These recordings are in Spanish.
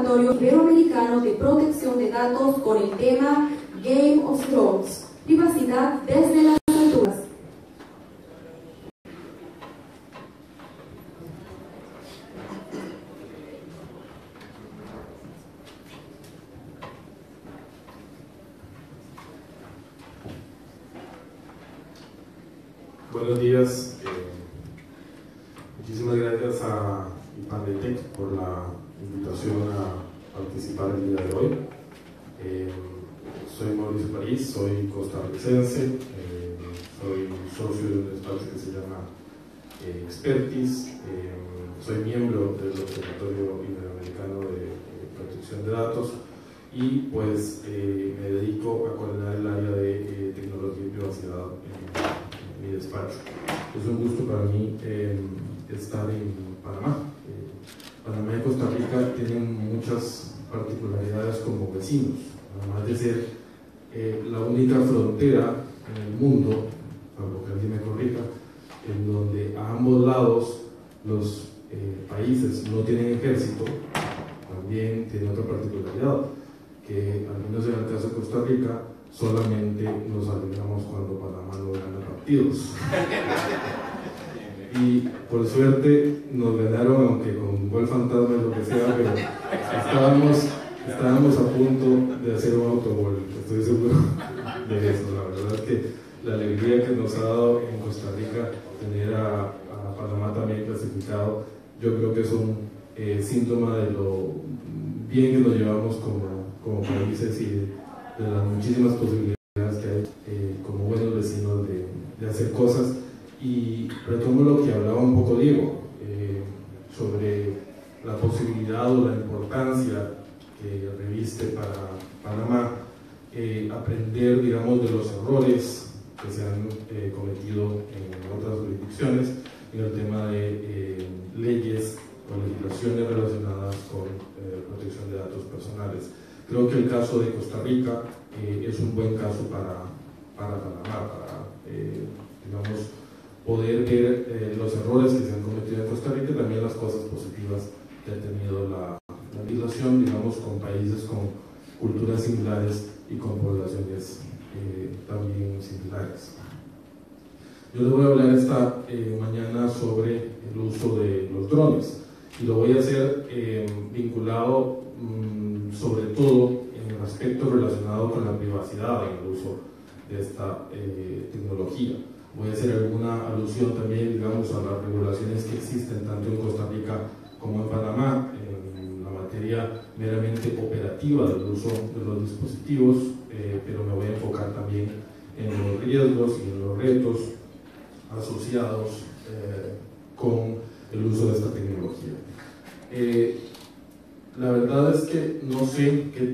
Observatorio Iberoamericano de Protección de Datos con el tema Game of Thrones, privacidad desde las alturas. Buenos días, muchísimas gracias a IPANDETEC por la invitación a participar el día de hoy. Soy Mauricio París, soy costarricense, soy socio de un despacho que se llama Expertis, soy miembro del Observatorio Iberoamericano de Protección de Datos y pues me dedico a coordinar el área de tecnología y privacidad en mi despacho. Es un gusto para mí estar en Panamá. Panamá y Costa Rica tienen muchas particularidades como vecinos, además de ser la única frontera en el mundo, salvo que alguien me corrija, en donde a ambos lados los países no tienen ejército. También tiene otra particularidad, que al menos en el caso de Costa Rica solamente nos alegramos cuando Panamá no gana partidos. Y por suerte nos ganaron, aunque con gol fantasma y lo que sea, pero estábamos a punto de hacer un autogol, estoy seguro de eso. La verdad es que la alegría que nos ha dado en Costa Rica tener a Panamá también clasificado, yo creo que es un síntoma de lo bien que nos llevamos como países y de las muchísimas posibilidades que hay como buenos vecinos de hacer cosas. Y retomo lo que hablaba un poco Diego sobre la posibilidad o la importancia que reviste para Panamá aprender, digamos, de los errores que se han cometido en otras jurisdicciones en el tema de leyes o legislaciones relacionadas con protección de datos personales. Creo que el caso de Costa Rica es un buen caso para Panamá, para digamos, poder ver los errores que se han cometido en Costa Rica y también las cosas positivas que ha tenido la legislación, digamos, con países con culturas similares y con poblaciones también similares. Yo les voy a hablar esta mañana sobre el uso de los drones y lo voy a hacer vinculado sobre todo en aspectos relacionados con la privacidad en el uso de esta tecnología. Voy a hacer alguna alusión también, digamos, a las regulaciones que existen tanto en Costa Rica como en Panamá en la materia meramente operativa del uso de los dispositivos, pero me voy a enfocar también en los riesgos y en los retos asociados con el uso de esta tecnología. La verdad es que no sé qué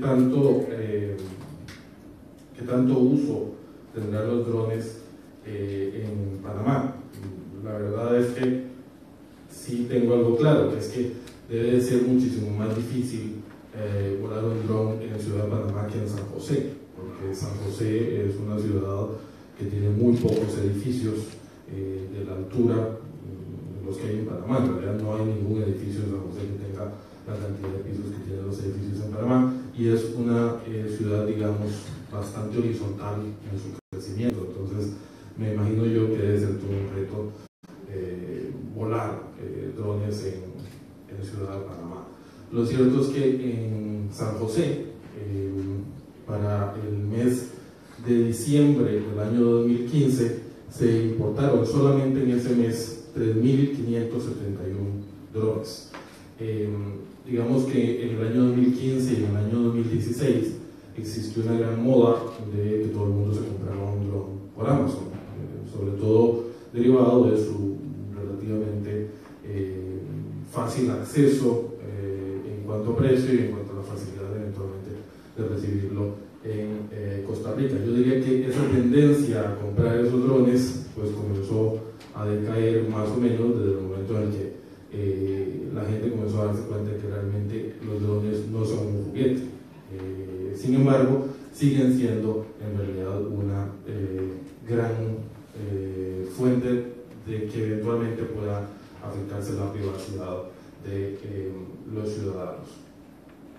tanto uso tendrán los drones en Panamá. La verdad es que sí tengo algo claro, que es que debe de ser muchísimo más difícil volar un dron en Ciudad de Panamá que en San José, porque San José es una ciudad que tiene muy pocos edificios de la altura de los que hay en Panamá. En realidad no hay ningún edificio en San José que tenga la cantidad de pisos que tienen los edificios en Panamá, y es una ciudad, digamos, bastante horizontal en su crecimiento. Entonces me imagino yo que debe ser todo un reto volar drones en Ciudad de Panamá. Lo cierto es que en San José, para el mes de diciembre del año 2015, se importaron solamente en ese mes 3.571 drones. Digamos que en el año 2015 y en el año 2016 existió una gran moda de que todo el mundo se comprara un dron por Amazon, sobre todo derivado de su relativamente fácil acceso en cuanto a precio y en cuanto a la facilidad eventualmente de recibirlo en Costa Rica. Yo diría que esa tendencia a comprar esos drones pues comenzó a decaer más o menos desde el momento en el que la gente comenzó a darse cuenta de que realmente los drones no son un juguete. Sin embargo, siguen siendo en realidad una gran fuente de que eventualmente pueda afectarse la privacidad de los ciudadanos.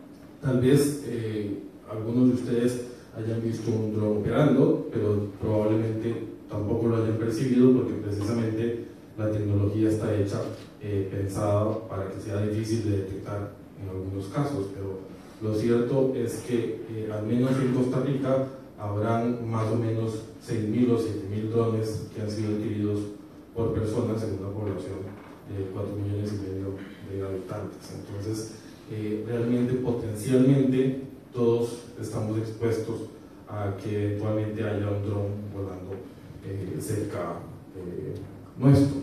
Tal vez algunos de ustedes hayan visto un dron operando, pero probablemente tampoco lo hayan percibido porque precisamente la tecnología está hecha, pensada para que sea difícil de detectar en algunos casos, pero lo cierto es que al menos en Costa Rica habrán más o menos 6.000 o 7.000 drones que han sido adquiridos por personas en una población de 4,5 millones de habitantes. Entonces, realmente, potencialmente, todos estamos expuestos a que eventualmente haya un dron volando cerca nuestro.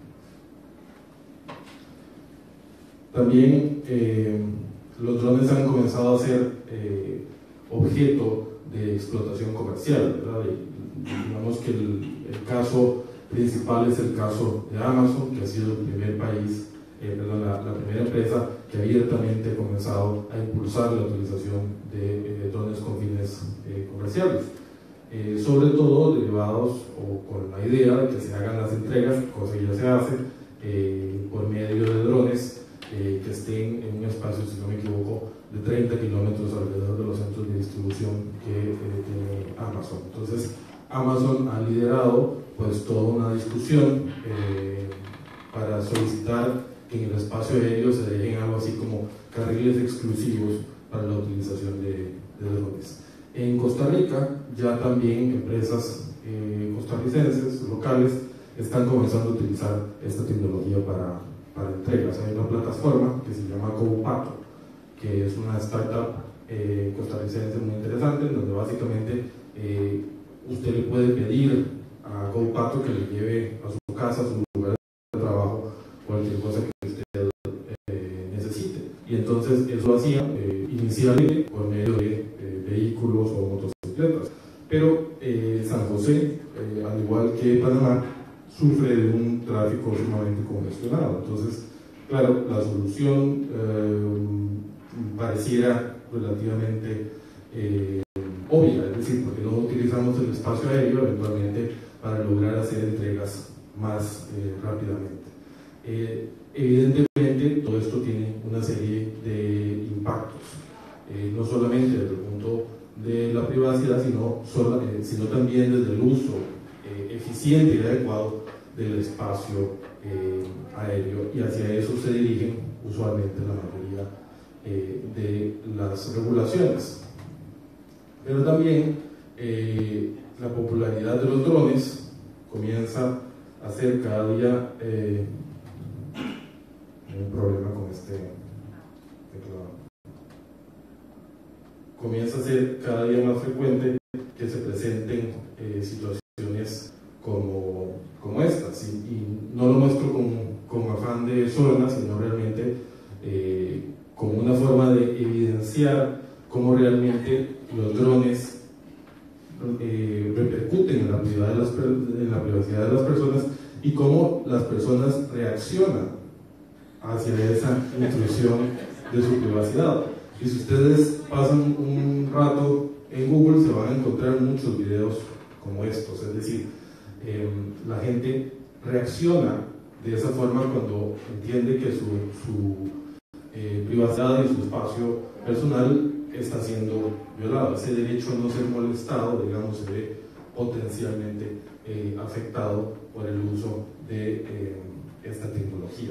También los drones han comenzado a ser objeto de explotación comercial, ¿verdad? Y digamos que el caso principal es el caso de Amazon, que ha sido el primer país, la primera empresa que abiertamente ha comenzado a impulsar la utilización de drones con fines comerciales, sobre todo derivados o con la idea de que se hagan las entregas, cosa que ya se hace, por medio de drones que estén en un espacio, si no me equivoco, de 30 kilómetros alrededor de los centros de distribución que tiene Amazon. Entonces, Amazon ha liderado pues toda una discusión para solicitar que en el espacio aéreo se dejen algo así como carriles exclusivos para la utilización de drones. En Costa Rica ya también empresas costarricenses locales están comenzando a utilizar esta tecnología para entregas. Hay una plataforma que se llama GoPato, que es una startup costarricense muy interesante, donde básicamente usted le puede pedir a GoPato que le lleve a su casa, a su lugar de trabajo, cualquier cosa que usted necesite. Y entonces eso lo hacía inicialmente por medio de vehículos o motocicletas. Pero San José, al igual que Panamá, sufre de un tráfico sumamente congestionado. Entonces, claro, la solución pareciera relativamente obvia, es decir, porque no utilizamos el espacio aéreo eventualmente para lograr hacer entregas más rápidamente. Evidentemente, todo esto tiene una serie de impactos, no solamente desde el punto de la privacidad, sino también desde el uso eficiente y adecuado del espacio aéreo, y hacia eso se dirigen usualmente la mayoría de las regulaciones. Pero también la popularidad de los drones comienza a ser cada día un problema con este teclado. Comienza a ser cada día más frecuente que se presenten situaciones como estas, y no lo muestro con afán de sorna, sino realmente como una forma de evidenciar cómo realmente los drones repercuten en la privacidad de las personas y cómo las personas reaccionan hacia esa intrusión de su privacidad. Y si ustedes pasan un rato en Google, se van a encontrar muchos videos como estos, es decir, la gente reacciona de esa forma cuando entiende que su privacidad y su espacio personal está siendo violado. Ese derecho a no ser molestado, digamos, se ve potencialmente afectado por el uso de esta tecnología.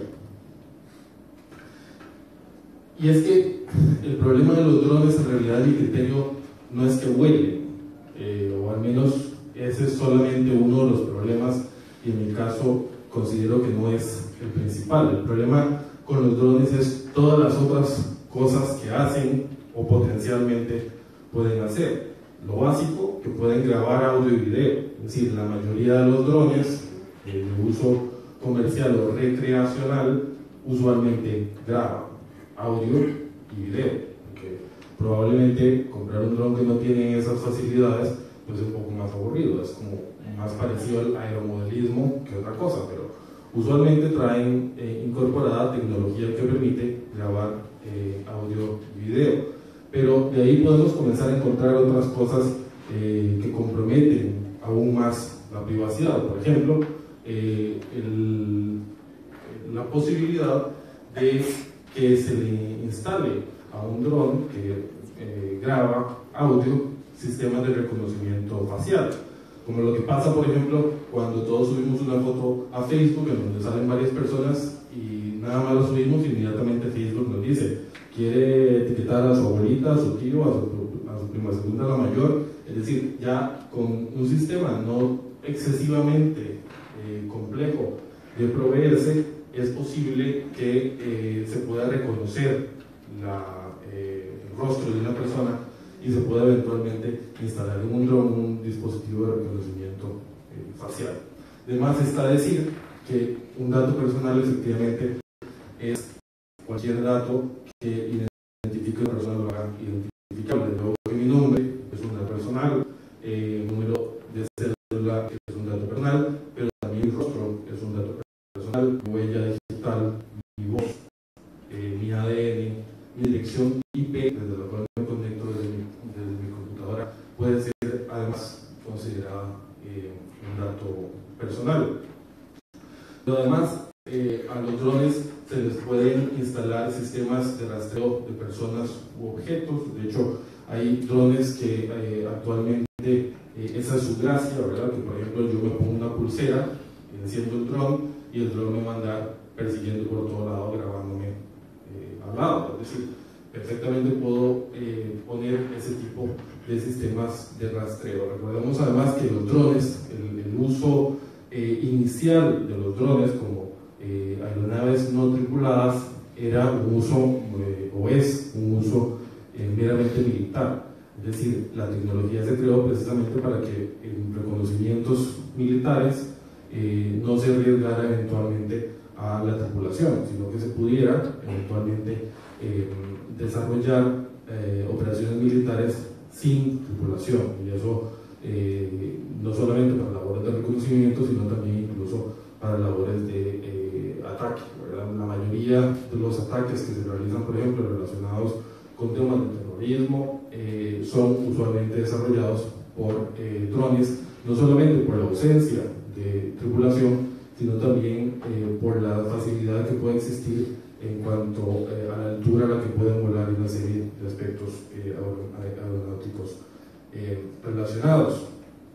Y es que el problema de los drones, en realidad, mi criterio no es que vuelen, o al menos ese es solamente uno de los problemas, y en mi caso considero que no es el principal. El problema con los drones es todas las otras cosas que hacen o potencialmente pueden hacer. Lo básico, que pueden grabar audio y video, es decir, la mayoría de los drones de uso comercial o recreacional usualmente graban audio y video, porque probablemente comprar un dron que no tiene esas facilidades pues es un poco más aburrido, es como más parecido al aeromodelismo que otra cosa, pero usualmente traen incorporada tecnología que permite grabar audio y video. Pero de ahí podemos comenzar a encontrar otras cosas que comprometen aún más la privacidad. Por ejemplo, la posibilidad de que se le instale a a un dron que graba audio, sistemas de reconocimiento facial. Como lo que pasa, por ejemplo, cuando todos subimos una foto a Facebook en donde salen varias personas y nada más lo subimos, inmediatamente Facebook nos dice, quiere etiquetar a su abuelita, a su tío, a su prima segunda, a la mayor. Es decir, ya con un sistema no excesivamente complejo de proveerse, es posible que se pueda reconocer el rostro de una persona y se pueda eventualmente instalar en un dron un dispositivo de reconocimiento facial. Además está decir que un dato personal efectivamente es cualquier dato que identifique a una persona, lo haga identificable. Luego que mi nombre es un dato personal, número de cédula es un dato personal, pero también mi rostro es un dato personal, mi huella digital, mi voz, mi ADN, mi dirección IP, desde la cual me conecto desde mi computadora, puede ser además considerada un dato personal. Pero además, a los drones se les pueden instalar sistemas de rastreo de personas u objetos. De hecho, hay drones que actualmente, esa es su gracia, ¿verdad? Que por ejemplo yo me pongo una pulsera enciendo el dron y el dron me va a andar persiguiendo por todo lado, grabándome al lado. Es decir, perfectamente puedo poner ese tipo de sistemas de rastreo. Recordemos además que los drones, el uso inicial de los drones como aeronaves no tripuladas era un uso, o es un uso meramente militar. Es decir, la tecnología se creó precisamente para que en reconocimientos militares no se arriesgara eventualmente a la tripulación, sino que se pudiera eventualmente desarrollar operaciones militares sin tripulación. Y eso no solamente para labores de reconocimiento, sino también incluso para labores de ataque, ¿verdad? La mayoría de los ataques que se realizan, por ejemplo, relacionados con temas de terrorismo, son usualmente desarrollados por drones, no solamente por la ausencia de tripulación, sino también por la facilidad que puede existir en cuanto a la altura a la que pueden volar y una serie de aspectos aeronáuticos relacionados.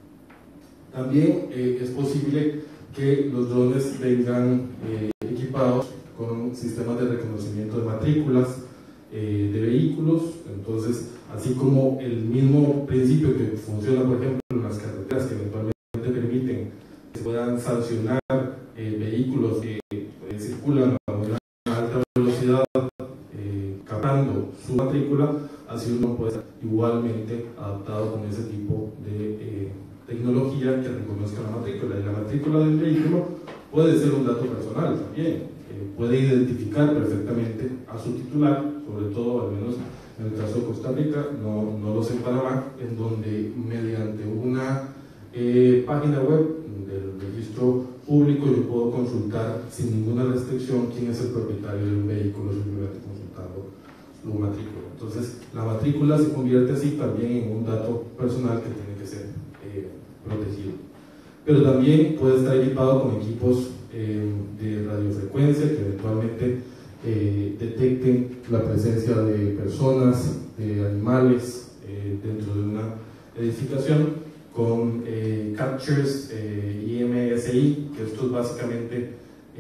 También es posible que los drones vengan equipados con sistemas de reconocimiento de matrículas de vehículos. Entonces, así como el mismo principio que funciona, por ejemplo, en las carreteras, que eventualmente permiten que se puedan sancionar vehículos que circulan a una alta velocidad captando su matrícula, así uno puede ser igualmente adaptado con ese tipo de tecnología que reconozca la matrícula. Y la matrícula del vehículo puede ser un dato personal también, puede identificar perfectamente a su titular, sobre todo, al menos en el caso de Costa Rica, no lo sé en Panamá, en donde mediante una página web del registro público yo puedo consultar sin ninguna restricción quién es el propietario de un vehículo, simplemente consultando su matrícula. Entonces, la matrícula se convierte así también en un dato personal que tiene que ser protegido. Pero también puede estar equipado con equipos de radiofrecuencia que eventualmente detecten la presencia de personas, de animales dentro de una edificación, con captures IMSI, que esto es básicamente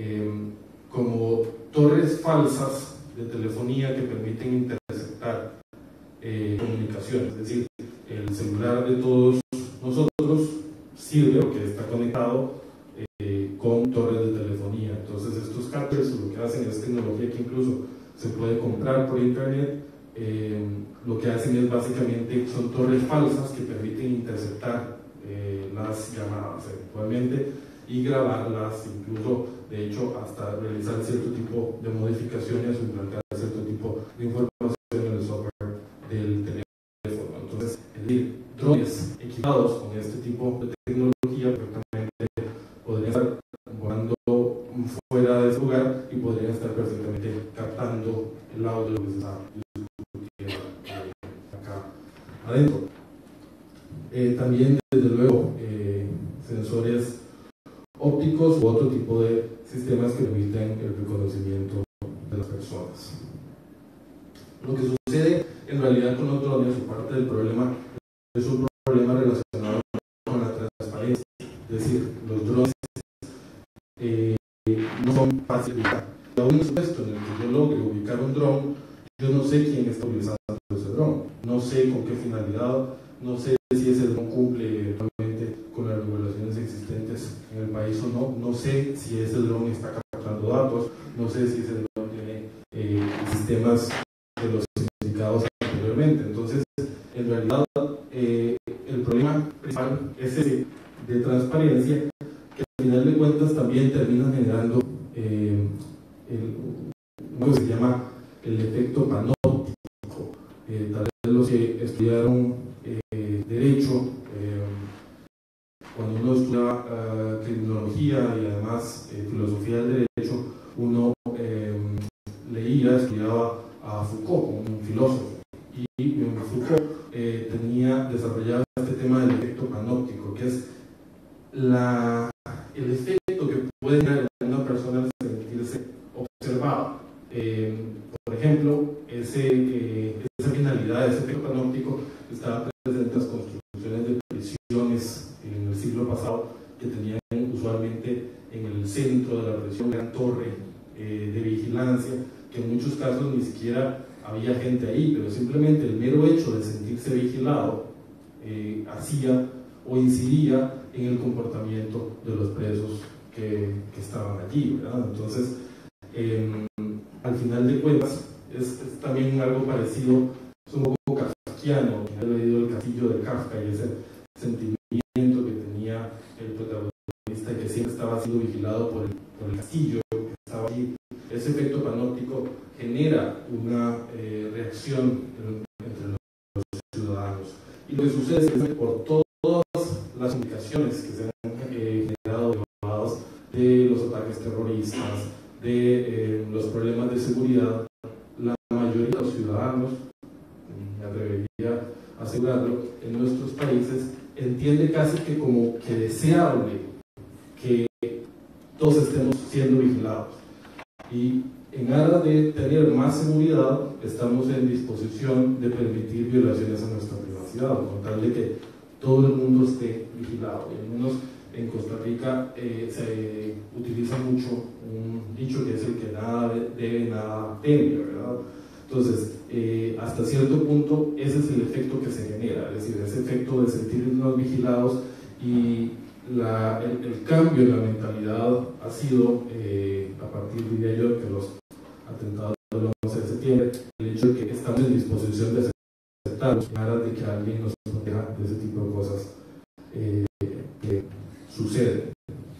como torres falsas de telefonía que permiten interceptar comunicaciones. Es decir, el celular de todos nosotros sirve porque está conectado con torres de telefonía. Entonces estos captures lo que hacen es tecnología que incluso se puede comprar por internet. Lo que hacen es básicamente, son torres falsas que permiten interceptar las llamadas eventualmente y grabarlas, incluso de hecho hasta realizar cierto tipo de modificaciones o implantar cierto tipo de información en el software del teléfono. Entonces, es decir, drones equipados con este tipo de tecnología perfectamente podrían estar volando fuera de ese lugar y podrían estar perfectamente captando el audio que se está discutiendo acá adentro. También, desde luego, sensores ópticos u otro tipo de sistemas que permiten el reconocimiento de las personas. Lo que sucede realidad con los drones, o parte del problema, es un problema relacionado con la transparencia. Es decir, los drones no son fáciles de ubicar. Y aún en un supuesto en el que yo logre ubicar un dron, yo no sé quién está utilizando ese dron, no sé con qué finalidad, no sé si ese dron cumple realmente con las regulaciones existentes en el país o no, no sé si ese dron está captando datos, no sé si ese dron tiene sistemas de los indicados anteriormente. Entonces, en realidad, el problema principal es ese de transparencia, que al final de cuentas también termina generando algo que se llama el efecto panóptico. Tal vez los que estudiaron Derecho, cuando uno estudia criminología y además filosofía del derecho, uno estudiaba a Foucault como un filósofo, y Foucault tenía desarrollado este tema del efecto panóptico, que es el efecto que puede tener en una persona al sentirse observada. Por ejemplo, esa finalidad, ese efecto panóptico, estaba presente en las construcciones de prisiones en el siglo pasado, que tenían usualmente en el centro de la prisión una gran torre de vigilancia, que en muchos casos ni siquiera había gente ahí, pero simplemente el mero hecho de sentirse vigilado hacía o incidía en el comportamiento de los presos que estaban allí, ¿verdad? Entonces, al final de cuentas, es también algo parecido, es un poco kafkiano. He leído El castillo de Kafka y ese sentimiento que tenía el protagonista, que siempre estaba siendo vigilado por el castillo que estaba allí. Ese efecto panóptico genera una reacción entre los ciudadanos. Y lo que sucede es que por todas las comunicaciones que se han generado derivadas de los ataques terroristas, de los problemas de seguridad, la mayoría de los ciudadanos, me atrevería a asegurarlo, en nuestros países entiende casi que como que deseable que todos estemos siendo vigilados. Y en aras de tener más seguridad, estamos en disposición de permitir violaciones a nuestra privacidad, con tal de que todo el mundo esté vigilado. Y al menos en Costa Rica se utiliza mucho un dicho que es el que nada debe, nada teme, ¿verdad? Entonces, hasta cierto punto, ese es el efecto que se genera, es decir, ese efecto de sentirnos vigilados, y el cambio en la mentalidad ha sido, a partir, diría yo, de los atentados del 11 de septiembre, el hecho de que estamos en disposición de aceptarlos en aras de que alguien nos proteja de ese tipo de cosas que suceden.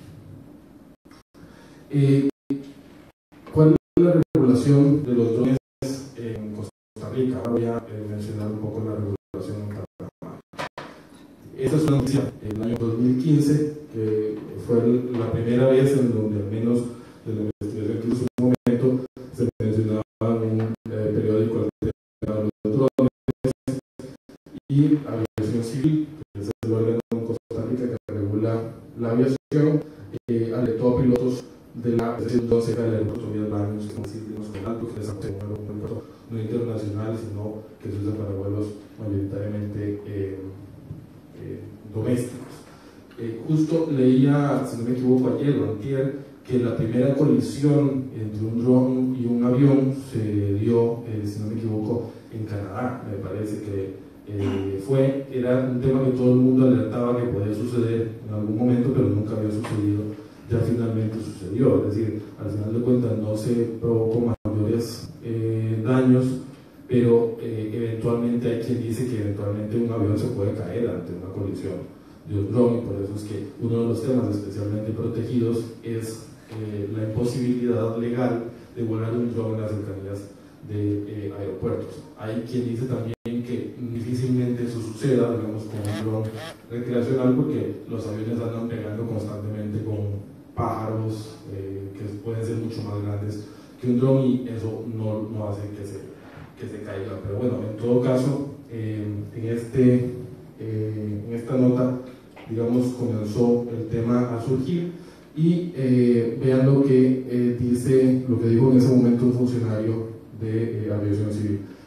¿Cuál es la regulación de los drones en Costa Rica? Ahora voy a mencionar un poco la regulación en Panamá. Esta es una noticia del año 2015, que fue la primera vez en donde, al menos de la investigación que hizo en un momento, se mencionaba en un periódico el tema de los drones, y Aviación Civil, que es el órgano en Costa Rica que regula la aviación, alertó a pilotos de la estación cerca del aeropuerto Vías Baños, que es un aeropuerto no internacional, sino que se usa para vuelos mayoritariamente domésticos. Justo leía, si no me equivoco, ayer o antier, que la primera colisión entre un dron y un avión se dio, si no me equivoco, en Canadá. Me parece que era un tema que todo el mundo alertaba que podía suceder en algún momento, pero nunca había sucedido. Ya finalmente sucedió, es decir, al final de cuentas no se provocó mayores daños, pero eventualmente hay quien dice que eventualmente un avión se puede caer ante una colisión de un dron, y por eso es que uno de los temas especialmente protegidos es la imposibilidad legal de volar un dron en las cercanías de aeropuertos. Hay quien dice también que difícilmente eso suceda, digamos, con un dron recreacional, porque los aviones andan pegando constantemente con pájaros que pueden ser mucho más grandes que un dron, y eso no hace que se caiga. Pero bueno, en todo caso, en esta nota, digamos, comenzó el tema a surgir, y vean lo que dijo en ese momento un funcionario de Aviación Civil.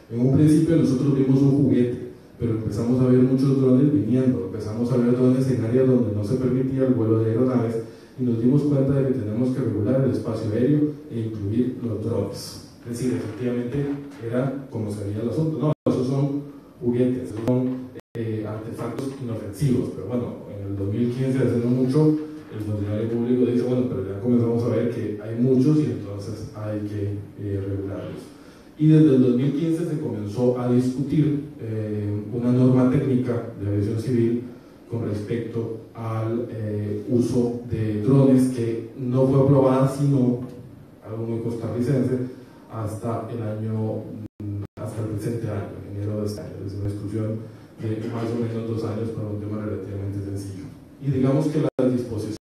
En un principio nosotros vimos un juguete, pero empezamos a ver muchos drones viniendo, empezamos a ver drones en áreas donde no se permitía el vuelo de aeronaves y nos dimos cuenta de que tenemos que regular el espacio aéreo e incluir los drones. Es decir, efectivamente era como se veía el asunto. No, esos son juguetes, esos son artefactos inofensivos, pero bueno, en el 2015, hace no mucho, el funcionario público dice, bueno, pero ya comenzamos a ver que hay muchos y entonces hay que regularlos. Y desde el 2015 se comenzó a discutir una norma técnica de aviación civil con respecto al uso de drones, que no fue aprobada sino algo muy costarricense hasta el presente año, enero de este año. Es una discusión de más o menos 2 años para un tema relativamente sencillo. Y digamos que las disposiciones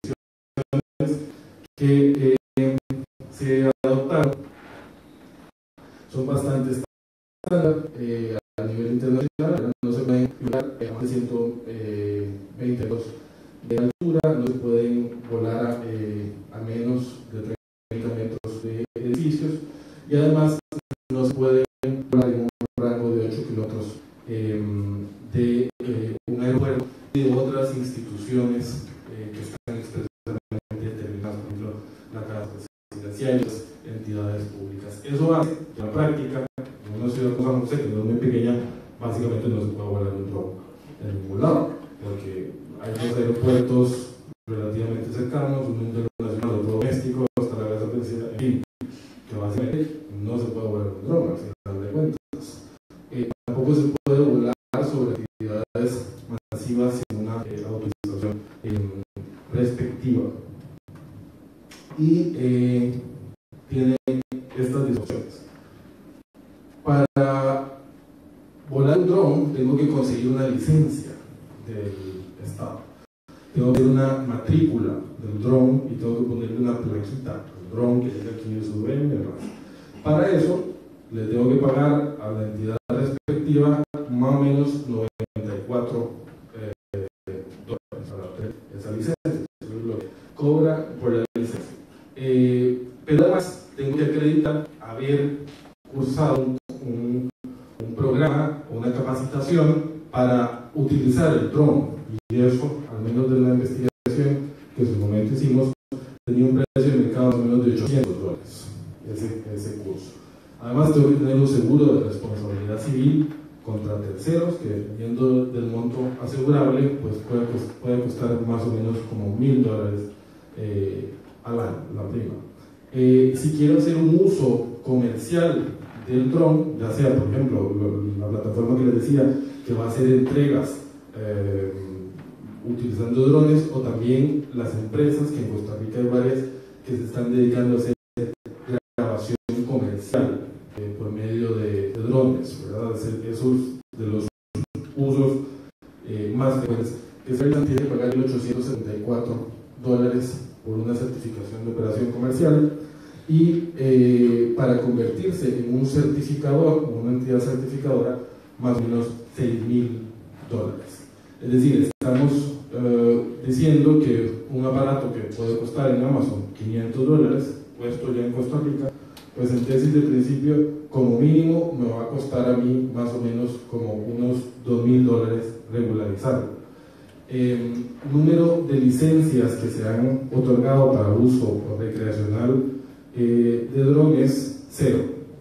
que se adoptaron son bastante estándar a nivel internacional. No se pueden volar a más de 120 metros de altura, no se pueden volar a menos de 30 metros de edificios, y además no se pueden volar en un rango de 8 kilómetros de un aeropuerto y de otras instituciones que están expresamente determinadas, por ejemplo, la casa presidenciales, entidades públicas. Eso hace que en la práctica, en una ciudad como San José, que no es muy pequeña, básicamente no se puede volar un dron en ningún lado, porque hay 2 aeropuertos relativamente cercanos, uno internacional, otro doméstico, hasta la casa presidencial, en fin, que básicamente no se puede volar un dron al final de cuentas. Tampoco se puede volar sobre actividades masivas sin una autorización respectiva. Y tiene estas disposiciones. Para volar un dron tengo que conseguir una licencia del Estado. Tengo que tener una matrícula del dron y tengo que ponerle una plaquita al dron que diga quién es su dueño y demás. Para eso le tengo que pagar a la entidad respectiva más o menos 94 dólares para obtener esa licencia. Eso es lo que cobra por la licencia. Pero además tengo que acreditar haber cursado un programa o una capacitación para utilizar el dron, y eso, al menos de la investigación que en su momento hicimos, tenía un precio de mercado más o menos de 800 dólares ese curso. Además tengo que tener un seguro de responsabilidad civil contra terceros, que dependiendo del monto asegurable, pues puede costar más o menos como $1000 al año, la prima. Si quiero hacer un uso comercial del dron, ya sea, por ejemplo, la plataforma que les decía, que va a hacer entregas utilizando drones, o también las empresas, que en Costa Rica hay varias que se están dedicando a hacer grabación comercial por medio de drones, ¿verdad? Esos de los usos más frecuentes, que se tiene que pagar $874 por una certificación de operación comercial, y para convertirse en un certificador, una entidad certificadora, más o menos $6000. Es decir, estamos diciendo que un aparato que puede costar en Amazon $500, puesto ya en Costa Rica, pues en tesis de principio, como mínimo, me va a costar a mí más o menos como unos $2000 regularizarlo. Número de licencias que se han otorgado para uso recreacional de drones, 0.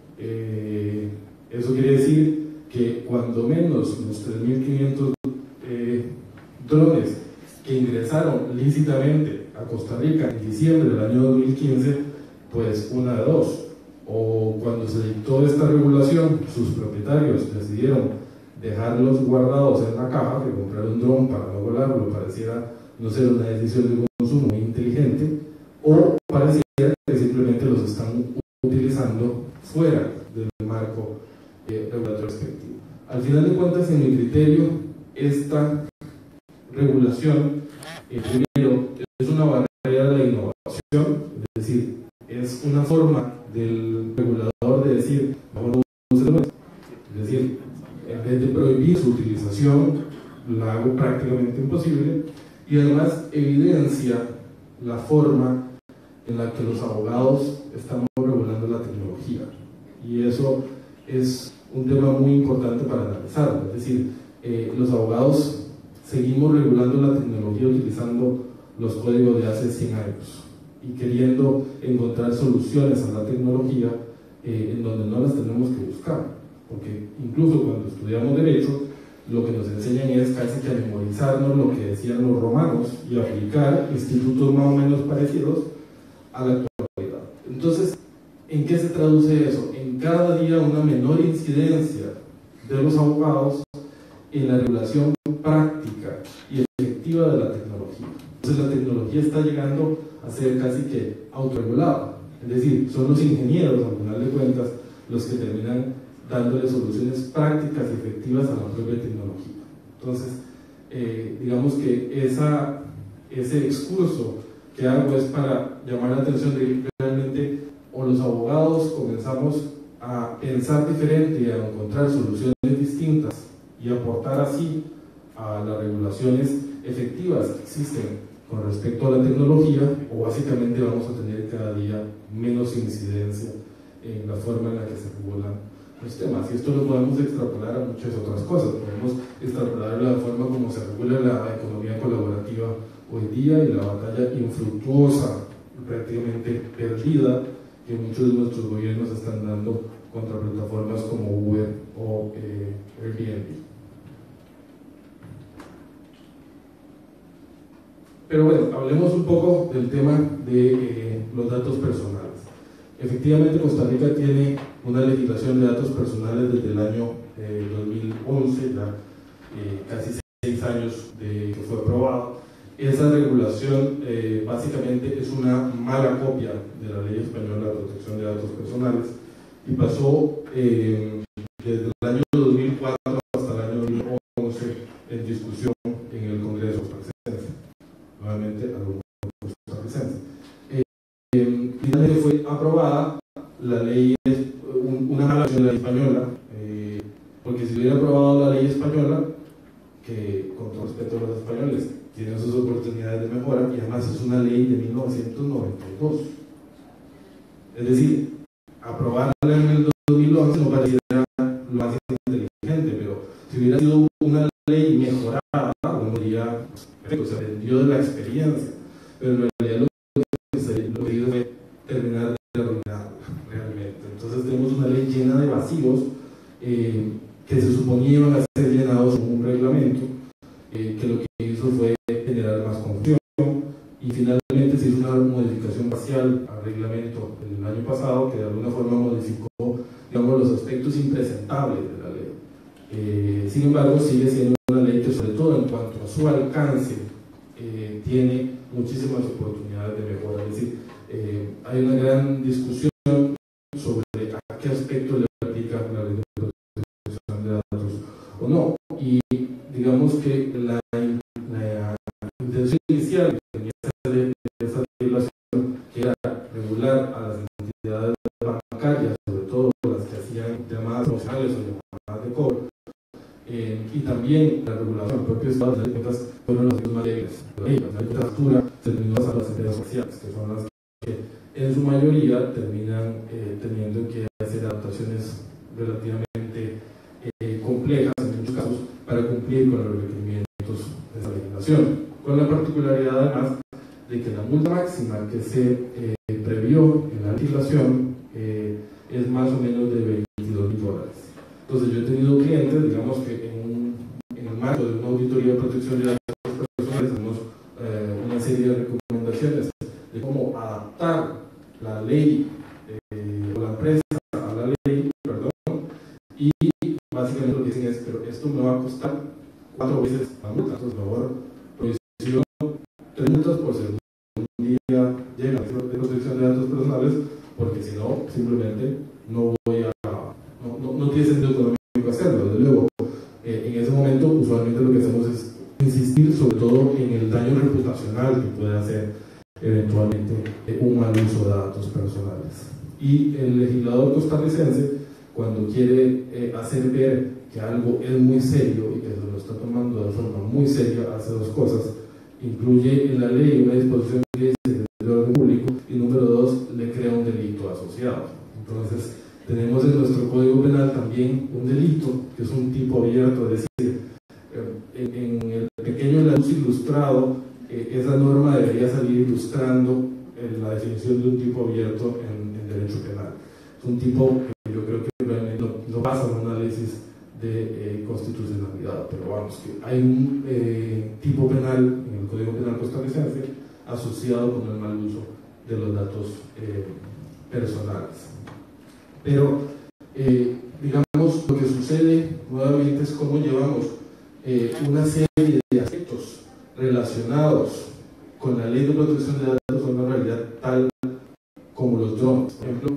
Eso quiere decir que cuando menos los 3500 drones que ingresaron lícitamente a Costa Rica en diciembre del año 2015, pues una de dos: o cuando se dictó esta regulación, sus propietarios decidieron dejarlos guardados en la caja, que comprar un dron para no volarlo pareciera no ser una decisión de consumo muy inteligente, o pareciera que simplemente los están utilizando fuera del marco regulatorio respectivo. Al final de cuentas, en mi criterio, esta regulación, primero, es una barrera de la innovación, es decir, es una forma del regulador de decir, vamos a usar drones. Es decir, en vez de prohibir su utilización, la hago prácticamente imposible, y además evidencia la forma en la que los abogados estamos regulando la tecnología, y eso es un tema muy importante para analizar. Es decir, los abogados seguimos regulando la tecnología utilizando los códigos de hace 100 años y queriendo encontrar soluciones a la tecnología en donde no las tenemos que buscar, porque incluso cuando estudiamos Derecho, lo que nos enseñan es casi que a memorizarnos lo que decían los romanos y aplicar institutos más o menos parecidos a la actualidad. Entonces, ¿en qué se traduce eso? En cada día una menor incidencia de los abogados en la regulación práctica y efectiva de la tecnología. Entonces la tecnología está llegando a ser casi que autorregulada, es decir, son los ingenieros, al final de cuentas, los que terminan dándole soluciones prácticas y efectivas a la propia tecnología. Entonces, digamos que ese excurso que hago es para llamar la atención de que realmente o los abogados comenzamos a pensar diferente y a encontrar soluciones distintas y aportar así a las regulaciones efectivas que existen con respecto a la tecnología, o básicamente vamos a tener cada día menos incidencia en la forma en la que se regulan los temas. Y esto lo podemos extrapolar a muchas otras cosas. Podemos extrapolar la forma como se regula la economía colaborativa hoy día y la batalla infructuosa, prácticamente perdida, que muchos de nuestros gobiernos están dando contra plataformas como Uber o Airbnb. Pero bueno, hablemos un poco del tema de los datos personales. Efectivamente, Costa Rica tiene una legislación de datos personales desde el año 2011, ya casi 6 años de que fue aprobado. Esa regulación básicamente es una mala copia de la Ley Española de Protección de Datos Personales y pasó desde el año 2004 hasta el año 2011 en discusión en el Congreso costarricense. Nuevamente, a los costarricenses. Finalmente fue aprobada la ley, una mala versión de la ley española, porque si hubiera aprobado la ley española, que con todo respeto a los españoles tienen sus oportunidades de mejora, y además es una ley de 1992. Es decir, aprobarla en el 2011 no pareciera lo más inteligente, pero si hubiera sido una ley mejorada, uno diría, se aprendió de la experiencia, pero en realidad lo que hizo fue terminar de arruinarla realmente. Entonces tenemos una ley llena de vacíos que se suponía iban a ser llenados con un reglamento que lo que hizo fue generar más confusión, y finalmente se hizo una modificación parcial al reglamento el año pasado que de alguna forma modificó, digamos, los aspectos impresentables de la ley. Sin embargo, sigue siendo una ley que, sobre todo en cuanto a su alcance, tiene muchísimas oportunidades de mejora. Es decir, hay una gran discusión sobre a qué aspecto le aplica la ley de protección de datos o no, y digamos que la intención inicial que tenía esa regulación, que era regular a las entidades bancarias, sobre todo las que hacían llamadas emocionales o llamadas de cobro, y también la regulación del propio Estado de cuentas, fueron las más débiles. La factura se terminó a las empresas sociales, que son las que en su mayoría terminan teniendo que hacer adaptaciones relativamente complejas en muchos casos para cumplir con los requerimientos de esa legislación, con la particularidad además de que la multa máxima que se previó en la legislación es más o menos de $22,000. Entonces yo he tenido clientes, digamos que en el marco de una auditoría de protección de datos personales tenemos una serie de recomendaciones de cómo adaptar la ley o la empresa a la ley, y básicamente lo que dicen es, pero esto me va a costar 4 veces la multa, entonces mejor prohibición 3 multas por si un día llega de protección de datos personales, porque si no, simplemente no voy a, no tiene sentido económico hacerlo. Desde luego, en ese momento usualmente lo que hacemos es insistir sobre todo en el daño reputacional que puede hacer eventualmente un mal uso de datos personales. Y el legislador costarricense, cuando quiere hacer ver que algo es muy serio y que se lo está tomando de forma muy seria, hace 2 cosas: incluye en la ley una disposición que dice de orden público, y número 2, le crea un delito asociado. Entonces tenemos en nuestro Código Penal también un delito, que es un tipo abierto, es decir, en el pequeño Larousse ilustrado, esa norma debería salir ilustrando la definición de un tipo abierto en derecho penal. Es un tipo que yo creo que realmente no pasa un análisis de constitucionalidad, pero vamos, que hay un tipo penal en el Código Penal costarricense asociado con el mal uso de los datos personales. Pero, digamos, lo que sucede nuevamente es cómo llevamos una serie de aspectos relacionados con la ley de protección de datos a una realidad tal como los drones. Por ejemplo,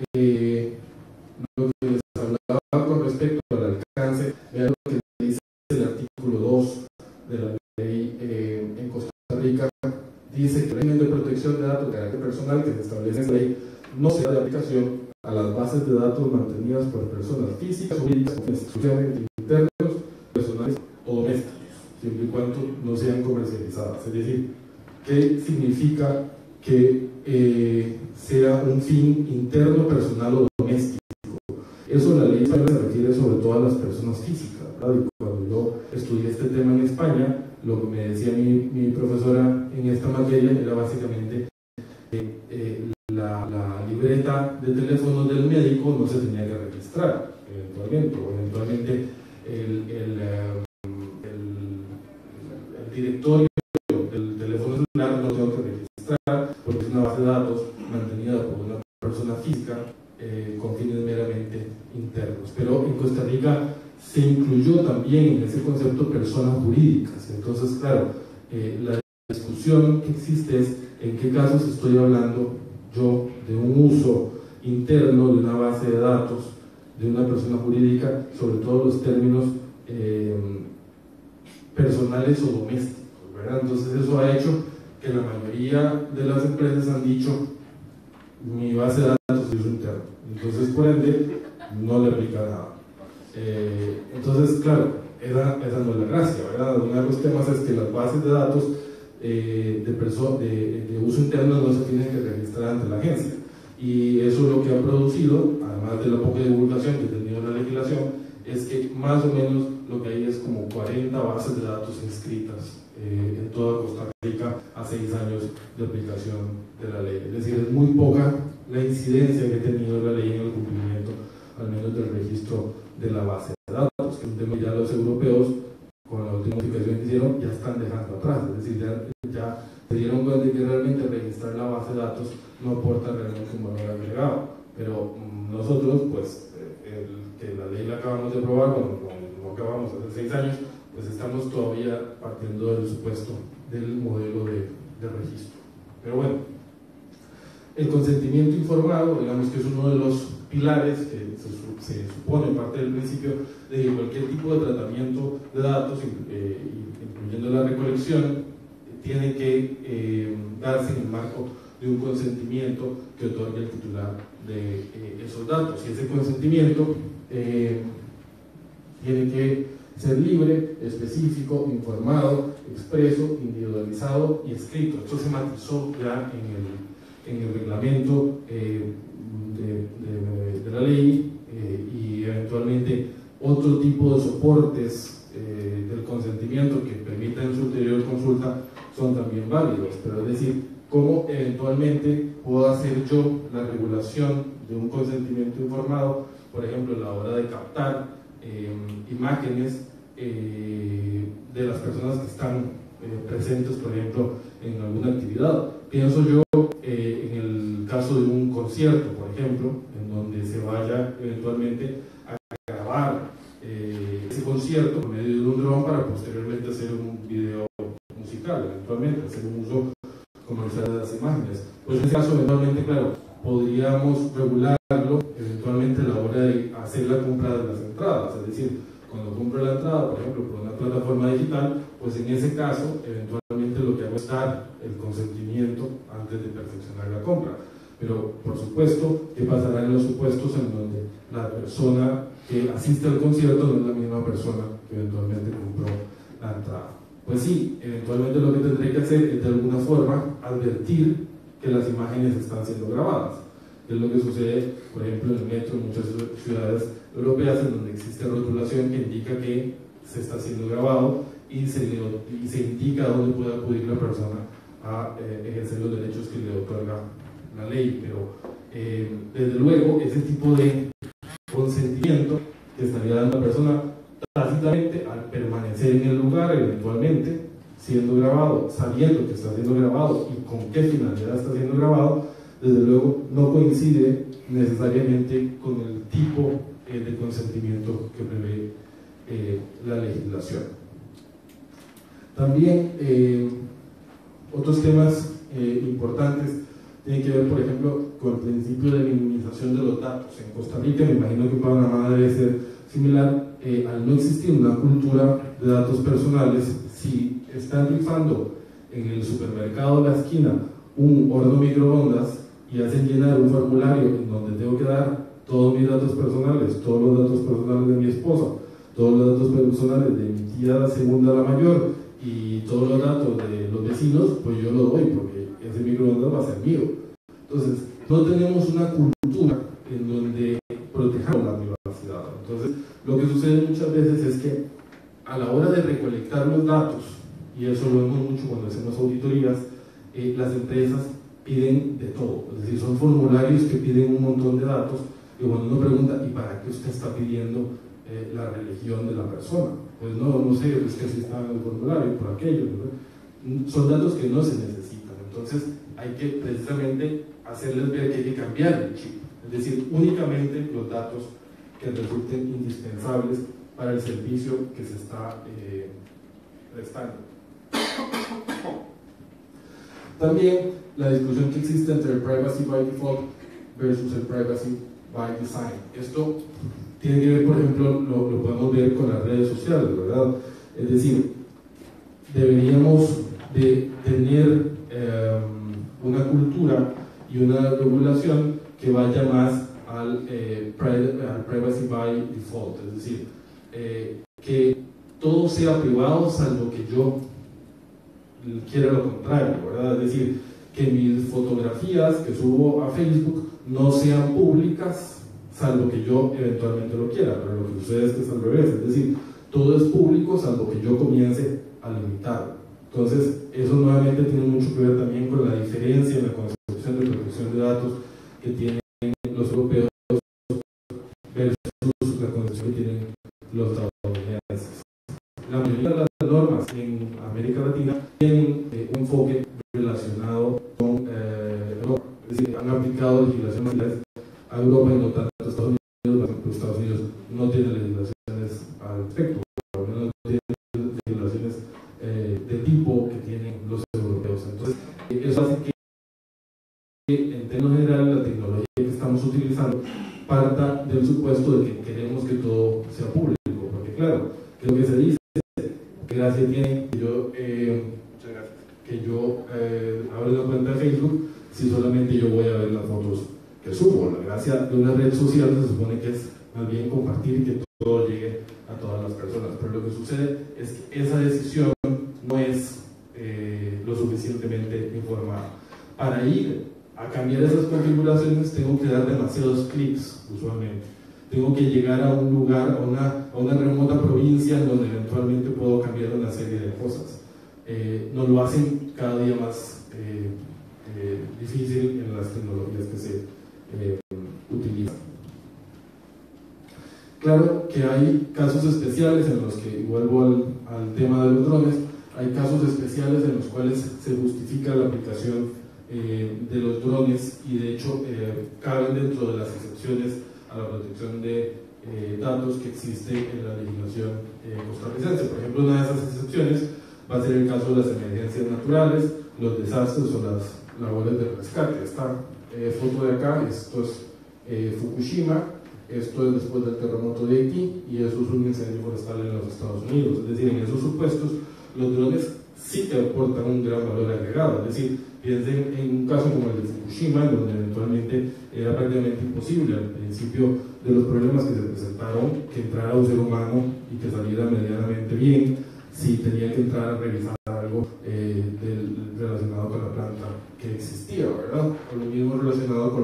lo que les hablaba con respecto al alcance, vean lo que dice el artículo 2 de la ley en Costa Rica. Dice que el régimen de protección de datos de carácter personal que se establece en la ley no será de aplicación a las bases de datos mantenidas por personas físicas o jurídicas, exclusivamente internos, personales o domésticos, siempre y cuando no sean comercializadas. Es decir, ¿qué significa que sea un fin interno, personal o doméstico? Eso la ley española se refiere sobre todo a las personas físicas, ¿verdad? Y cuando yo estudié este tema en España, lo que me decía mi profesora en esta materia era básicamente la libreta de teléfono del médico no se tenía que registrar eventualmente, o eventualmente el directorio del teléfono celular no tengo que registrar porque es una base de datos mantenida por una persona física con fines meramente internos. Pero en Costa Rica se incluyó también en ese concepto personas jurídicas. Entonces, claro, la discusión que existe es en qué casos estoy hablando yo de un uso interno de una base de datos de una persona jurídica, sobre todo los términos personales o domésticos, ¿verdad? Entonces eso ha hecho que la mayoría de las empresas han dicho mi base de datos es uso interno, entonces por ende no le aplica nada. Entonces, claro, esa no es la gracia, ¿verdad? Uno de los temas es que las bases de datos de uso interno no se tienen que registrar ante la agencia, y eso lo que ha producido, además de la poca divulgación que ha tenido la legislación, es que más o menos lo que hay es como 40 bases de datos inscritas en toda Costa Rica a 6 años de aplicación de la ley. Es decir, es muy poca la incidencia que ha tenido la ley en el cumplimiento, al menos del registro de la base de datos, que es un tema que ya los europeos, con la última modificación que hicieron, ya están dejando atrás. Es decir, ya se dieron cuenta de que realmente registrar la base de datos no aporta realmente un valor agregado. Pero nosotros, pues, que la ley la acabamos de aprobar, bueno, no acabamos hace 6 años, pues estamos todavía partiendo del supuesto del modelo de registro. Pero bueno, el consentimiento informado, digamos que es uno de los pilares que se supone parte del principio de que cualquier tipo de tratamiento de datos, incluyendo la recolección, tiene que darse en el marco de un consentimiento que otorgue el titular de esos datos, y ese consentimiento tiene que ser libre, específico, informado, expreso, individualizado y escrito. Esto se matizó ya en el reglamento de la ley, y eventualmente otro tipo de soportes del consentimiento que permitan su ulterior consulta son también válidos. Pero es decir, ¿cómo eventualmente puedo hacer yo la regulación de un consentimiento informado? Por ejemplo, a la hora de captar imágenes de las personas que están presentes, por ejemplo, en alguna actividad. Pienso yo en el caso de un concierto, por ejemplo, en donde se vaya eventualmente a grabar ese concierto por medio de un dron para posteriormente hacer un video musical, eventualmente hacer un uso comercial de las imágenes. Pues en ese caso, eventualmente, claro, podríamos regularlo eventualmente a la hora de hacer la compra de las entradas. Es decir, cuando compro la entrada, por ejemplo, por una plataforma digital, pues en ese caso, eventualmente lo que hago es dar el consentimiento antes de perfeccionar la compra. Pero, por supuesto, ¿qué pasará en los supuestos en donde la persona que asiste al concierto no es la misma persona que eventualmente compró la entrada? Pues sí, eventualmente lo que tendré que hacer es de alguna forma advertir que las imágenes están siendo grabadas. que es lo que sucede, por ejemplo, en el metro en muchas ciudades europeas, en donde existe rotulación que indica que se está siendo grabado y se indica dónde puede acudir la persona a ejercer los derechos que le otorga la ley. Pero desde luego ese tipo de consentimiento que estaría dando la persona tácitamente al permanecer en el lugar, eventualmente siendo grabado, sabiendo que está siendo grabado y con qué finalidad está siendo grabado, desde luego no coincide necesariamente con el tipo de consentimiento que prevé la legislación. También otros temas importantes tienen que ver, por ejemplo, con el principio de minimización de los datos. En Costa Rica, me imagino que para Panamá debe ser similar. Al no existir una cultura de datos personales, si están rifando en el supermercado de la esquina un horno microondas y hacen llenar un formulario en donde tengo que dar todos mis datos personales, todos los datos personales de mi esposa, todos los datos personales de mi tía segunda la mayor y todos los datos de los vecinos, pues yo lo doy porque ese microondas va a ser mío. Entonces, no tenemos una cultura en donde protejamos la privacidad. Entonces, lo que sucede muchas veces es que a la hora de recolectar los datos, y eso lo vemos mucho cuando hacemos auditorías, las empresas piden de todo, es decir, son formularios que piden un montón de datos, y cuando uno pregunta, ¿y para qué usted está pidiendo la religión de la persona? Pues no sé, es que así está en el formulario, por aquello, ¿no? Son datos que no se necesitan. Entonces hay que precisamente hacerles ver que hay que cambiar el chip, es decir, únicamente los datos que resulten indispensables para el servicio que se está prestando. También la discusión que existe entre el privacy by default versus el privacy by design. Esto tiene que ver, por ejemplo, lo podemos ver con las redes sociales, ¿verdad? Es decir, deberíamos de tener una cultura y una regulación que vaya más al privacy by default, es decir, que todo sea privado salvo que yo quiera lo contrario, ¿verdad? Es decir, que mis fotografías que subo a Facebook no sean públicas salvo que yo eventualmente lo quiera, pero lo que sucede es que es al revés, es decir, todo es público salvo que yo comience a limitarlo. Entonces, eso nuevamente tiene mucho que ver también con la diferencia en la concepción de protección de datos que tienen los europeos versus la concepción que tienen los estadounidenses. La mayoría de las normas en América Latina tienen un enfoque relacionado con Europa, es decir, han aplicado legislaciones a Europa y no tanto a Estados Unidos. Los Estados Unidos no tienen legislaciones al respecto, al menos no tienen legislaciones de tipo que tienen los europeos. Entonces, eso hace que en términos generales la tecnología que estamos utilizando parta del supuesto de que queremos que todo sea público, porque claro, que lo que se dice, que gracia tiene que yo, abra una cuenta de Facebook si solamente yo voy a ver las fotos que subo. La gracia de una red social se supone que es más bien compartir y que todo llegue a todas las personas, pero lo que sucede es que esa decisión no es lo suficientemente informada. Para ir a cambiar esas configuraciones tengo que dar demasiados clics usualmente. Tengo que llegar a un lugar, a una remota provincia en donde eventualmente puedo cambiar una serie de cosas. Nos lo hacen cada día más difícil en las tecnologías que se utilizan. Claro que hay casos especiales en los que, y vuelvo al tema de los drones, hay casos especiales en los cuales se justifica la aplicación de los drones y de hecho caben dentro de las excepciones a la protección de datos que existe en la legislación costarricense. Por ejemplo, una de esas excepciones va a ser el caso de las emergencias naturales, los desastres o las labores de rescate. Esta foto de acá, esto es Fukushima, esto es después del terremoto de Haití y eso es un incendio forestal en los Estados Unidos. Es decir, en esos supuestos los drones sí que aportan un gran valor agregado. Es decir, piensen en un caso como el de Fukushima, donde eventualmente era prácticamente imposible al principio de los problemas que se presentaron que entrara un ser humano y que saliera medianamente bien, si tenía que entrar a revisar algo relacionado con la planta que existía, ¿verdad? O lo mismo relacionado con los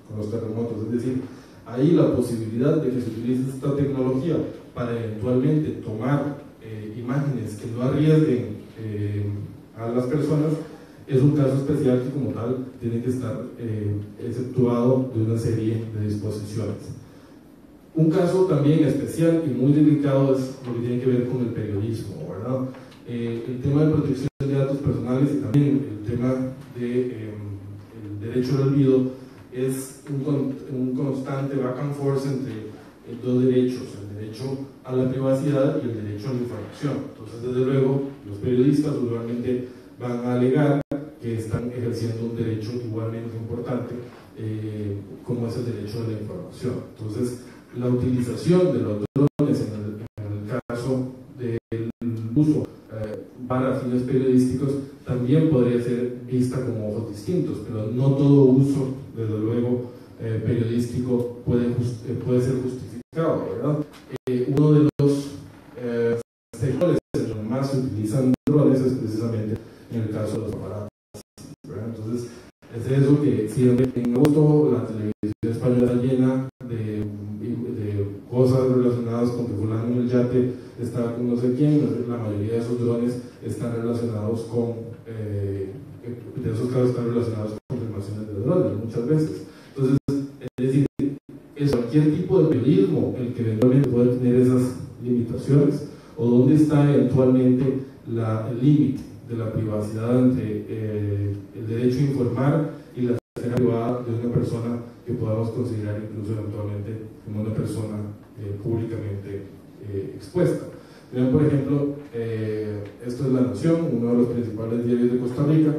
los terremotos. Es decir, hay la posibilidad de que se utilice esta tecnología para eventualmente tomar imágenes que no arriesguen a las personas. Es un caso especial que como tal tiene que estar exceptuado de una serie de disposiciones. Un caso también especial y muy delicado es lo que tiene que ver con el periodismo, ¿verdad? El tema de protección de datos personales y también el tema del derecho al olvido es un constante back and forth entre dos derechos, el derecho a la privacidad y el derecho a la información. Entonces, desde luego, los periodistas usualmente van a alegar que están ejerciendo un derecho igualmente importante como es el derecho a la información. Entonces, la utilización de los drones en el caso del uso para fines periodísticos también podría ser vista con ojos distintos, pero no todo uso, desde luego, periodístico puede ser justificado, ¿verdad? Uno de los sectores en los que más se utilizan drones es precisamente en el caso de los aparatos, ¿verdad? Entonces, es eso que siempre en agosto la televisión española está llena de cosas relacionadas con que fulano en el yate está con no sé quién. La mayoría de esos drones están relacionados con, de esos casos están relacionados con filmaciones de drones muchas veces. Entonces, es decir, es cualquier tipo de periodismo el que eventualmente puede tener esas limitaciones, o dónde está eventualmente el límite de la privacidad entre el derecho a informar y la esfera privada de una persona que podamos considerar incluso eventualmente como una persona públicamente expuesta. Vean, por ejemplo, esto es La Nación, uno de los principales diarios de Costa Rica.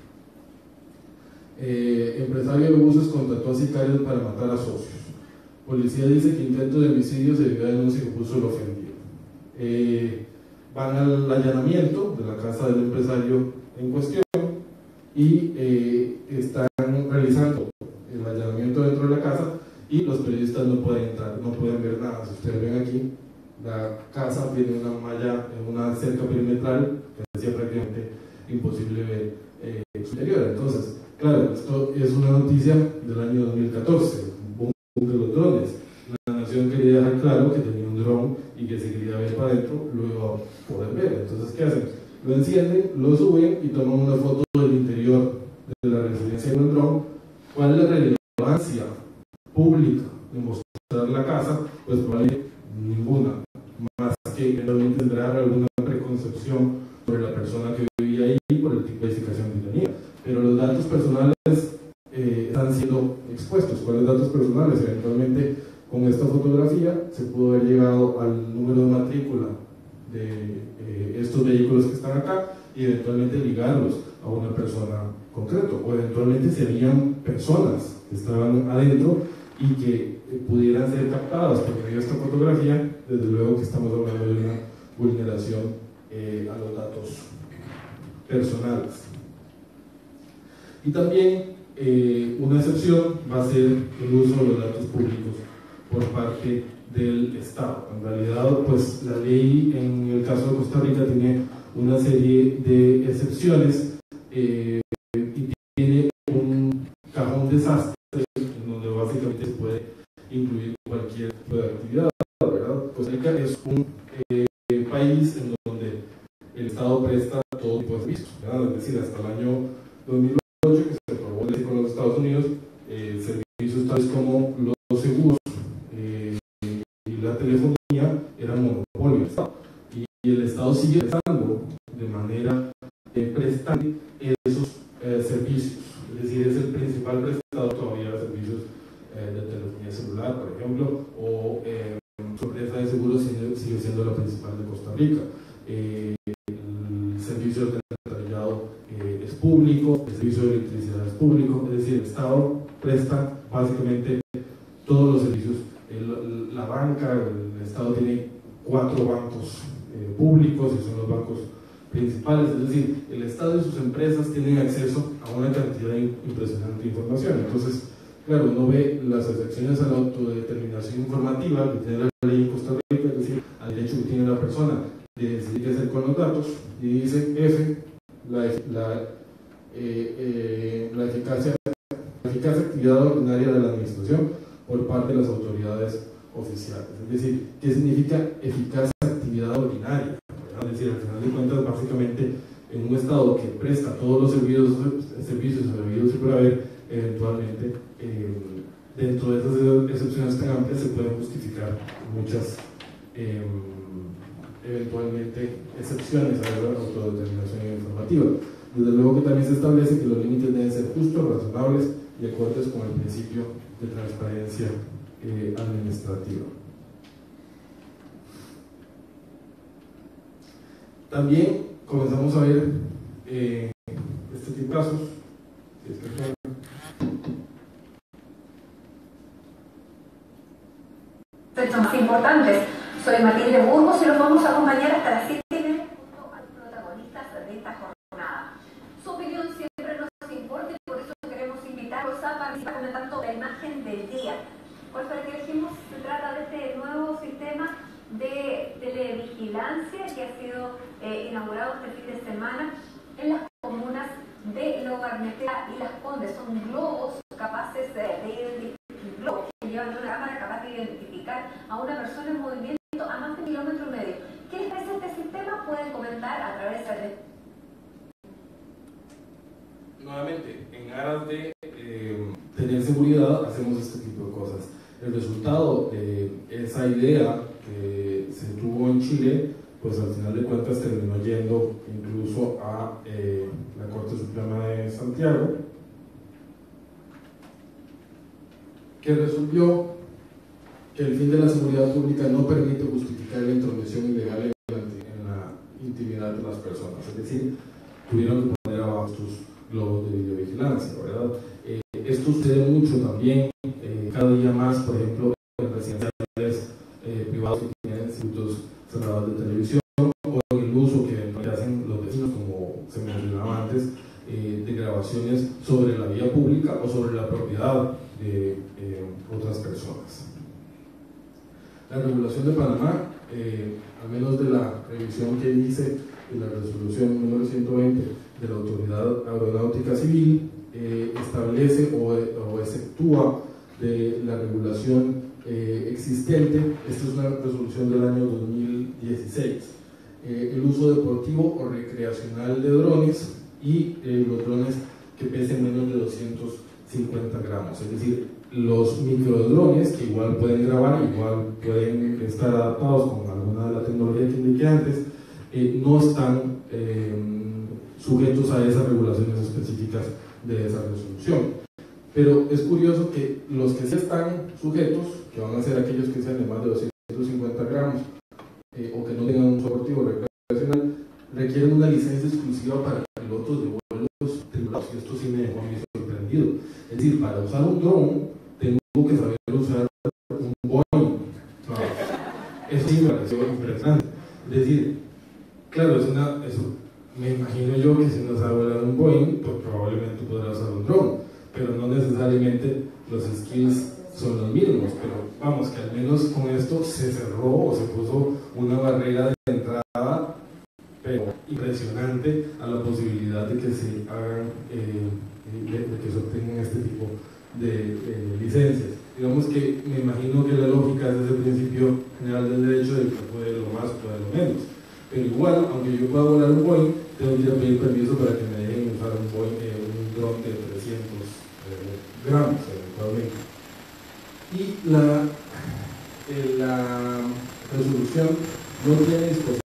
Empresario de buses contrató a sicarios para matar a socios. Policía dice que intento de homicidio se dio a denuncia y puso el ofendido. Van al allanamiento de la casa del empresario en cuestión y están realizando el allanamiento dentro de la casa y los periodistas no pueden entrar, no pueden ver nada. Si ustedes ven aquí, la casa tiene una malla, una cerca perimetral que hacía prácticamente imposible ver su exterior. Entonces, claro, esto es una noticia del año 2014, un boom de los drones. La Nación quería dejar claro que tenía un dron y que si quería ver para adentro lo iba a poder ver. Entonces, ¿qué hacen? Lo encienden, lo suben y toman una foto del interior de la residencia del dron. ¿Cuál es la relevancia pública de mostrar la casa? Pues probablemente ninguna, más que eventualmente tendrá alguna preconcepción sobre la persona que vivía ahí por el tipo de edificación que tenía. Pero los datos personales están siendo expuestos. ¿Cuáles datos personales? Eventualmente, con esta fotografía se pudo haber llegado al número de matrícula de estos vehículos que están acá y eventualmente ligarlos a una persona concreta, o eventualmente si habían personas que estaban adentro y que pudieran ser captadas por medio de esta fotografía. Desde luego que estamos hablando de una vulneración a los datos personales. Y también una excepción va a ser el uso de los datos públicos por parte del Estado. En realidad, pues la ley en el caso de Costa Rica tiene una serie de excepciones y tiene un cajón desastre en donde básicamente se puede incluir cualquier tipo de actividad, ¿verdad? Costa Rica es un país en donde el Estado presta todo tipo de servicios, ¿verdad? Es decir, hasta el año 2008 que se aprobó la ley con los Estados Unidos, servicios tales como los seguros y la telefonía eran monopolio del Estado, y el Estado sigue prestando de manera prestante esos servicios. Es decir, es el principal prestador todavía de servicios de telefonía celular, por ejemplo, o su empresa de seguros sigue siendo la principal de Costa Rica. El servicio de alcantarillado es público, el servicio de electricidad es público. Es decir, el Estado presta básicamente todos los servicios. La banca, el Estado tiene 4 bancos públicos y son los bancos principales. Es decir, el Estado y sus empresas tienen acceso a una cantidad impresionante de información. Entonces, claro, uno ve las excepciones a la autodeterminación informativa que tiene la ley en Costa Rica, es decir, al derecho que tiene la persona de decidir qué hacer con los datos, y dice F, la eficacia eficaz actividad ordinaria de la administración por parte de las autoridades oficiales. Es decir, ¿qué significa eficaz actividad ordinaria? Es decir, al final de cuentas, básicamente, en un Estado que presta todos los servicios habidos y por haber, eventualmente, dentro de esas excepciones tan amplias se pueden justificar muchas, eventualmente, excepciones a la autodeterminación informativa. Desde luego que también se establece que los límites deben ser justos, razonables y acordes con el principio de transparencia administrativa. También comenzamos a ver este tipo de casos. Hechos más importantes. Soy Matilde Burgos y los vamos a acompañar hasta las 7 junto a los protagonistas de esta jornada. Su opinión siempre nos importa y por eso queremos invitarlos a participar comentando la imagen del día. Pues para que elegimos, se trata de este nuevo sistema de televigilancia que ha sido inaugurado este fin de semana en las comunas de Logarnetera y Las Condes. Son globos capaces globos que llevan una cámara capaz de identificar a una persona en movimiento a más de 1,5 kilómetros. ¿Qué les parece este sistema? Pueden comentar a través de... Nuevamente, en aras de tener seguridad, hacemos este tipo de cosas. El resultado de esa idea que se tuvo en Chile, pues al final de cuentas terminó yendo incluso a la Corte Suprema de Santiago, que resolvió que el fin de la seguridad pública no permite justificar la intromisión ilegal en la intimidad de las personas. Es decir, tuvieron que poner abajo estos globos de videovigilancia, ¿verdad? Esto sucede mucho también, cada día más, por ejemplo, en residenciales privados que tienen circuitos cerrados de televisión, o en el uso que hacen los vecinos, como se mencionaba antes, de grabaciones sobre la vía pública o sobre la propiedad de otras personas. La regulación de Panamá, al menos de la revisión que hice de la resolución número 120 de la Autoridad Aeronáutica Civil, establece o exceptúa de la regulación existente. Esta es una resolución del año 2016. El uso deportivo o recreacional de drones y los drones que pesen menos de 250 gramos, es decir, los microdrones que igual pueden grabar, igual pueden estar adaptados con alguna de la tecnología que indiqué antes, no están sujetos a esas regulaciones específicas de esa resolución. Pero es curioso que los que sí están sujetos, que van a ser aquellos que sean de más de 250 gramos o que no tengan un uso deportivo recreacional, requieren una licencia exclusiva para pilotos de vuelos tripulados. Esto sí me dejó a mí sorprendido. Es decir, para usar un dron tengo que saber usar un Boeing. Eso sí me pareció impresionante. Es decir, claro, me imagino yo que si no sabe volar un Boeing, pues probablemente podrá usar un dron, pero no necesariamente los skills son los mismos. Pero vamos, que al menos con esto se cerró o se puso una barrera de entrada, pero impresionante, a la posibilidad de que se hagan, de que se obtengan este tipo de licencias. Digamos que me imagino que la lógica es desde el principio general del derecho de que puede lo más, puede lo menos. Pero igual, aunque yo pueda volar un Boeing, tengo que ir a pedir permiso para que me dejen usar un dron de 300 gramos eventualmente. Y la resolución no tiene disposición